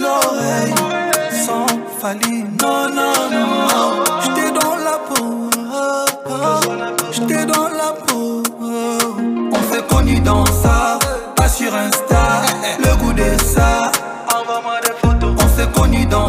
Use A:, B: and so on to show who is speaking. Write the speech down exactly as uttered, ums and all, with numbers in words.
A: l'oreille. Sans Fali, non, non, non. J'étais dans la peau, j'étais dans la peau. On s'est connus dans ça, pas sur Insta. Le goût de ça, envoie-moi des photos. On s'est connus dans